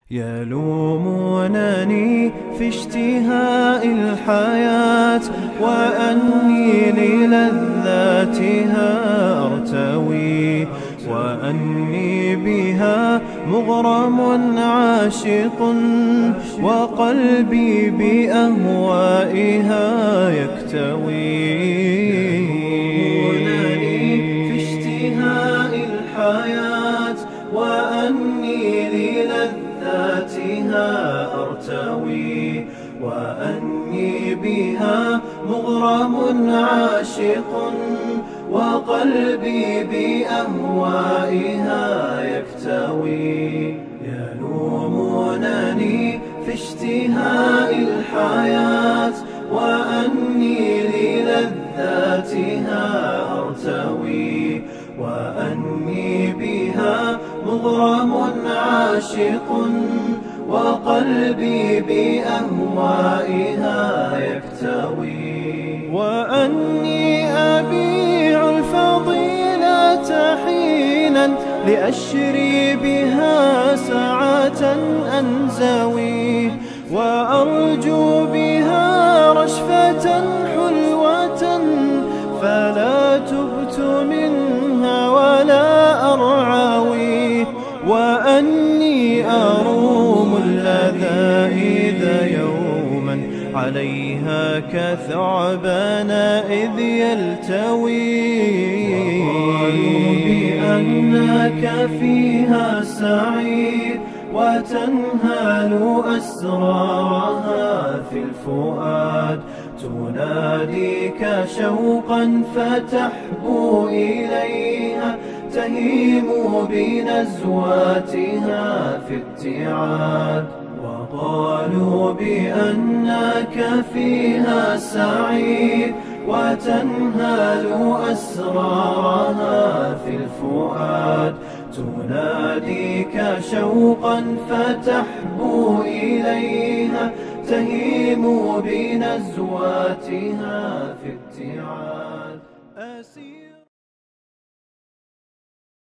يلومونني في اشتهاء الحياة وأني للذاتها أرتوي، وأني بها مغرم عاشق، وقلبي بأهوائها يكتوي. يلومونني في اشتهاء الحياة وأني للذاتها أرتوي، وأني بها مغرم عاشق، وقلبي بأهوائها يكتوي. يلومونني في اشتهاء الحياة وأني للذاتها أرتوي، وأني بها مغرم عاشق، وقلبي بأهوائها يكتوي. وأني أبيع الفضيلة حينا لأشري بها ساعة أنزوي، وأرجو بها رشفة حلوة فلا تبت منها ولا أرعوي. وأني أروم اللذائذ يوما عليها كثعبان إذ يلتوي. وقالوا بأنك فيها سعيد وتنهال أسرارها في الفؤاد، تناديك شوقا فتحبو إليها، تهيم بنزواتها في ابتعاد. وقالوا بأنك فيها سعيد وتنهال أسرارها في الفؤاد، تناديك شوقا فتحبو إليها، تهيم بنزواتها في ابتعاد.